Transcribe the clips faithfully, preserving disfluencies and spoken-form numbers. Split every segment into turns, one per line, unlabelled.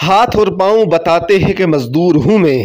ہاتھ اور پاؤں بتاتے ہیں کہ مزدور ہوں میں،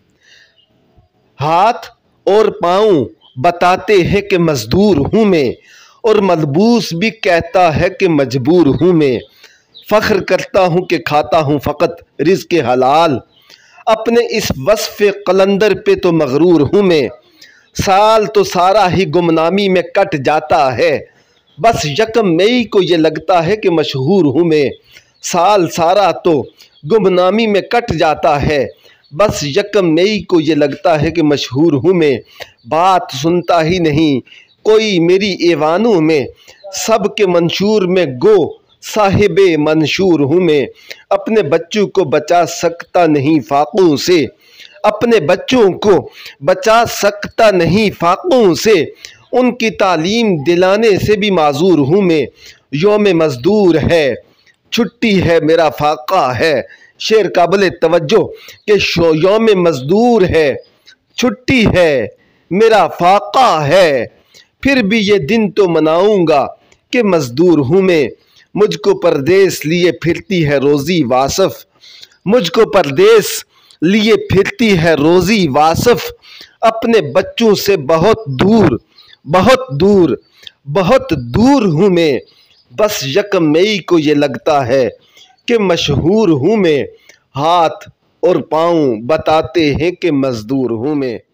ہاتھ اور پاؤں بتاتے ہیں کہ مزدور ہوں میں، اور ملبوس بھی کہتا ہے کہ مجبور ہوں میں۔ فخر کرتا ہوں کہ کھاتا ہوں فقط رزق حلال، اپنے اس وصف قلندر پہ تو مغرور ہوں میں۔ سال تو سارا ہی گمنامی میں کٹ جاتا ہے، بس یکم مئی کو یہ لگتا ہے کہ مشہور ہوں میں۔ سال سارا تو گمنامی میں کٹ جاتا ہے، بس یکم مئی کو یہ لگتا ہے کہ مشہور ہوں میں۔ بات سنتا ہی نہیں کوئی میری ایوانوں میں، سب کے منشور میں گو صاحب منشور ہوں میں۔ اپنے بچوں کو بچا سکتا نہیں فاقوں سے، اپنے بچوں کو بچا سکتا نہیں فاقوں سے، ان کی تعلیم دلانے سے بھی معذور ہوں میں۔ یوم مزدور ہے چھٹی ہے میرا فاقہ ہے، شعر قابل توجہ کہ یوم مزدور ہے چھٹی ہے میرا فاقہ ہے، پھر بھی یہ دن تو مناؤں گا کہ مزدور ہوں میں۔ مجھ کو پردیس لیے پھرتی ہے روزی واصف، مجھ کو پردیس لیے پھرتی ہے روزی واصف، اپنے بچوں سے بہت دور بہت دور بہت دور ہوں میں۔ بس یکم مئی کو یہ لگتا ہے کہ مشہور ہوں میں، ہاتھ اور پاؤں بتاتے ہیں کہ مزدور ہوں میں۔